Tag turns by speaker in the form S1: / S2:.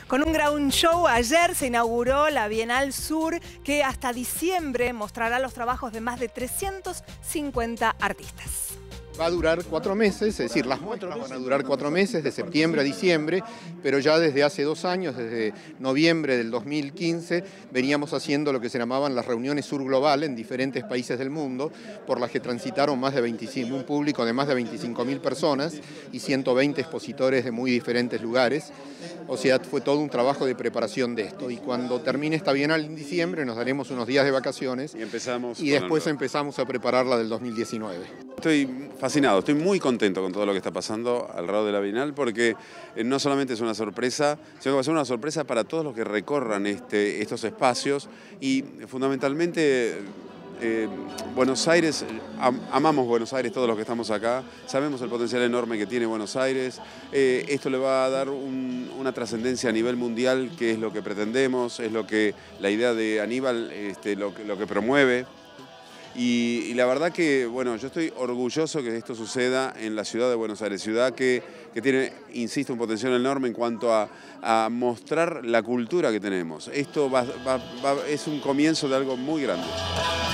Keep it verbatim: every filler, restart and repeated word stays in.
S1: Con un ground show ayer se inauguró la Bienal Sur, que hasta diciembre mostrará los trabajos de más de trescientos cincuenta artistas.
S2: Va a durar cuatro meses, es decir, las muestras van a durar cuatro meses, de septiembre a diciembre, pero ya desde hace dos años, desde noviembre del dos mil quince, veníamos haciendo lo que se llamaban las reuniones Sur Global en diferentes países del mundo, por las que transitaron más de veinticinco, un público de más de veinticinco mil personas y ciento veinte expositores de muy diferentes lugares. O sea, fue todo un trabajo de preparación de esto. Y cuando termine esta Bienal en diciembre, nos daremos unos días de vacaciones
S3: y, empezamos
S2: y después empezamos a preparar la del dos mil diecinueve.
S3: Estoy fascinado, estoy muy contento con todo lo que está pasando alrededor de la Bienal, porque no solamente es una sorpresa, sino que va a ser una sorpresa para todos los que recorran este, estos espacios y fundamentalmente eh, Buenos Aires, am, amamos Buenos Aires todos los que estamos acá, sabemos el potencial enorme que tiene Buenos Aires, eh, esto le va a dar un, una trascendencia a nivel mundial, que es lo que pretendemos, es lo que la idea de Aníbal este, lo, lo que promueve. Y, y la verdad que, bueno, yo estoy orgulloso que esto suceda en la ciudad de Buenos Aires, ciudad que, que tiene, insisto, un potencial enorme en cuanto a, a mostrar la cultura que tenemos. Esto va, va, va, es un comienzo de algo muy grande.